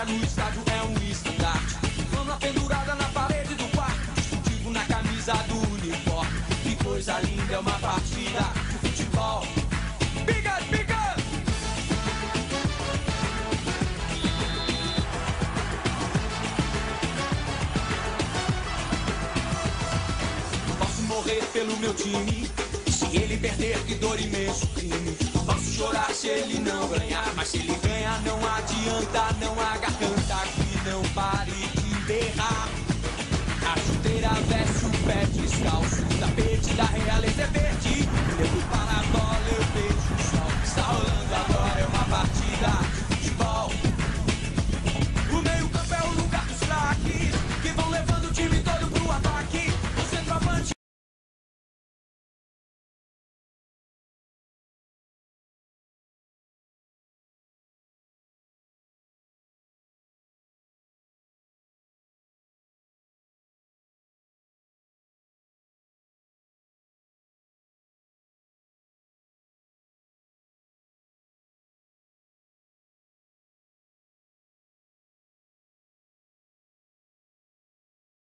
no estádio é um estandarte. Fama pendurada na parede do quarto, distintivo na camisa do uniforme. Que coisa linda é uma partida de futebol. Biga, biga! Posso morrer pelo meu time, se ele perder, que dor imenso crime. Posso chorar se ele não ganhar, mas se ele ganhar não adianta, não há garganta que não pare de berrar. A chuteira veste o pé descalço,